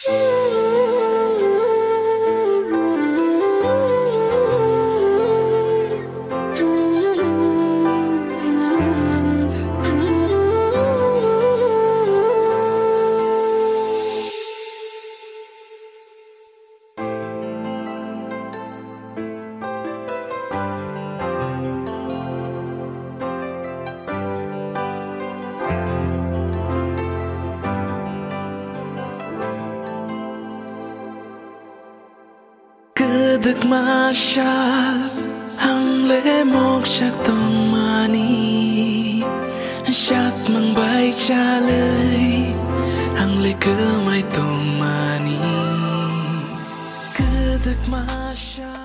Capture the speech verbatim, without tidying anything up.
Kedik masyal Hang le mok syak tong mani Syak mang bay cha lời Hang le ke mai tong mani Kedik masyal